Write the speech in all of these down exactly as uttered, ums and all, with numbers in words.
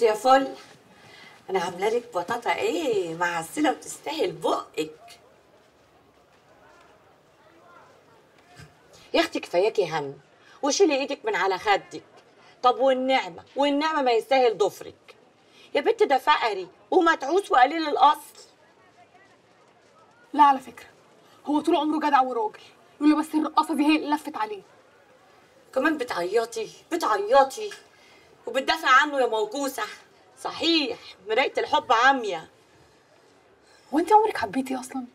يا فل، انا عامله لك بطاطا ايه معسله وتستاهل بقك. يا اختي كفاياكي هم وشيلي ايدك من على خدك. طب والنعمه والنعمه ما يستاهل ضفرك يا بنت، ده فقري ومتعوس وقليل الاصل. لا على فكره هو طول عمره جدع وراجل، يقول له بس الرقاصه دي هي اللي لفت عليه. كمان بتعيطي بتعيطي وبتدافع عنه يا موكوسه. صحيح مرايه الحب عاميه. هو انت عمرك حبيتي اصلا؟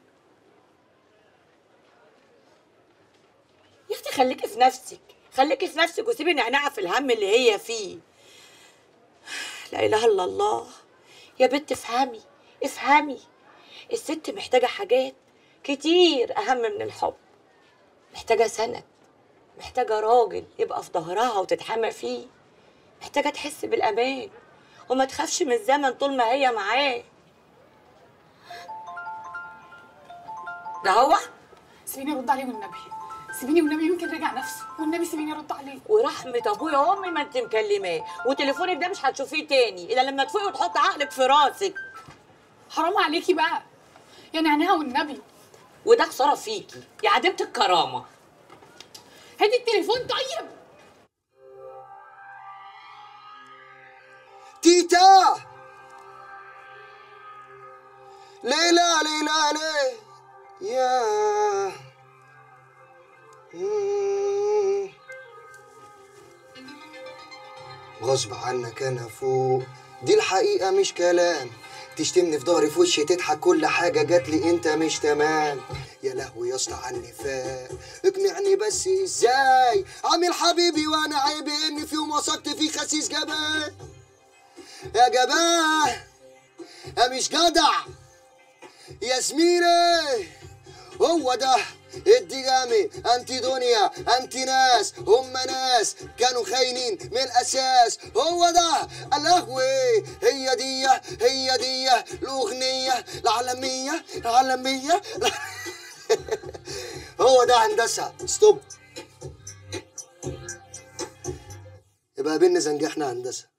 يا اختي خليكي في نفسك، خليكي في نفسك وسيبي نعناعه في الهم اللي هي فيه. لا اله الا الله. يا بنت افهمي افهمي، الست محتاجه حاجات كتير اهم من الحب. محتاجه سند، محتاجه راجل يبقى في ظهرها وتتحمى فيه، محتاجه تحس بالامان وما تخافش من الزمن طول ما هي معاه. ده هو. سيبيني ارد عليه والنبي، سيبيني والنبي يمكن رجع نفسه، والنبي سيبيني ارد عليه. ورحمه ابويا وامي ما انت مكلماه، وتليفونك ده مش هتشوفيه تاني الا لما تفوقي وتحط عقلك في راسك. حرام عليكي بقى يا نعناع والنبي. وده خساره فيكي يا عديمه الكرامه. هاتي التليفون طيب. تيتا ليلى ليلى ليلى يا مم. غصب عنك انا فوق، دي الحقيقة مش كلام. تشتمني في ظهري في وشي تضحك، كل حاجة جاتلي انت مش تمام. يا لهوي يا اسطى على النفاق، اقنعني بس ازاي عامل حبيبي وانا عيبي اني في يوم وثقت فيه خسيس جبان. يا جبان يا مش جدع يا زميلي، هو ده الدجامي. انتي دنيا انتي ناس، هم ناس كانوا خاينين من الاساس. هو ده القهوة، هي دي هي دي الاغنية العالمية العالمية هو ده هندسة. ستوب، يبقى قابلني زنجحنا هندسة.